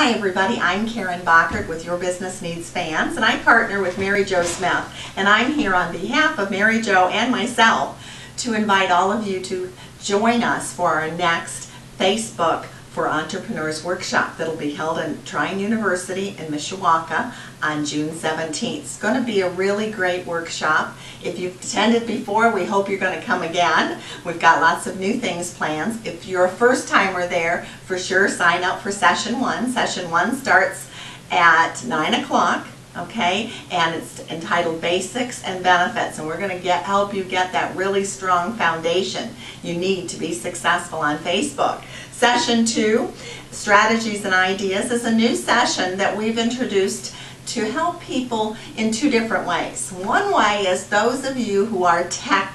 Hi everybody, I'm Karen Bockert with Your Business Needs Fans, and I partner with Mary Jo Smith, and I'm here on behalf of Mary Jo and myself to invite all of you to join us for our next Facebook for Entrepreneurs workshop that'll be held in Trine University in Mishawaka on June 17th. It's going to be a really great workshop. If you've attended before, we hope you're going to come again. We've got lots of new things planned. If you're a first timer there, for sure sign up for session 1. Session 1 starts at 9 o'clock. Okay, and it's entitled Basics and Benefits, and we're going to help you get that really strong foundation you need to be successful on Facebook. Session 2, Strategies and Ideas, is a new session that we've introduced to help people in two different ways. One way is those of you who are tech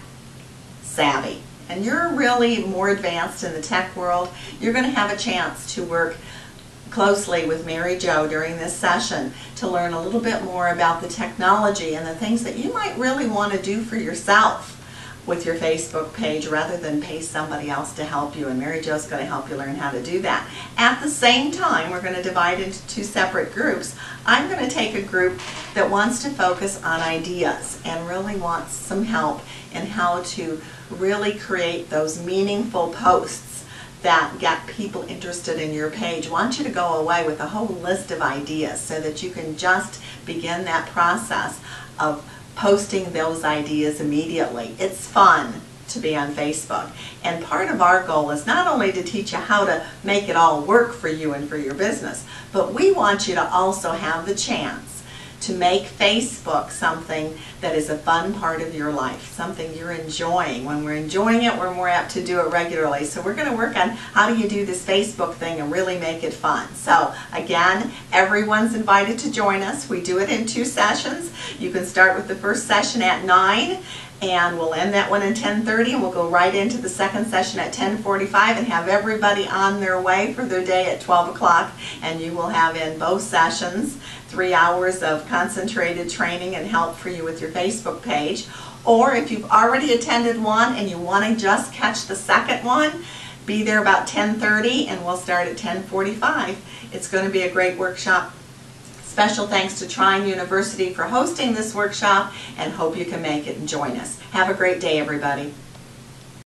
savvy and you're really more advanced in the tech world. You're going to have a chance to work closely with Mary Jo during this session to learn a little bit more about the technology and the things that you might really want to do for yourself with your Facebook page rather than pay somebody else to help you, and Mary Jo's going to help you learn how to do that. At the same time, we're going to divide into two separate groups. I'm going to take a group that wants to focus on ideas and really wants some help in how to really create those meaningful posts that get people interested in your page. I want you to go away with a whole list of ideas so that you can just begin that process of posting those ideas immediately. It's fun to be on Facebook, and part of our goal is not only to teach you how to make it all work for you and for your business, but we want you to also have the chance to make Facebook something that is a fun part of your life, something you're enjoying. When we're enjoying it, we're more apt to do it regularly. So we're going to work on how do you do this Facebook thing and really make it fun. So again, everyone's invited to join us. We do it in two sessions. You can start with the first session at 9, and we'll end that one at 10:30, and we'll go right into the second session at 10:45 and have everybody on their way for their day at 12 o'clock. And you will have in both sessions 3 hours of concentrated training and help for you with your Facebook page. Or if you've already attended one and you want to just catch the second one, be there about 10:30 and we'll start at 10:45. It's going to be a great workshop. Special thanks to Trine University for hosting this workshop, and hope you can make it and join us. Have a great day, everybody.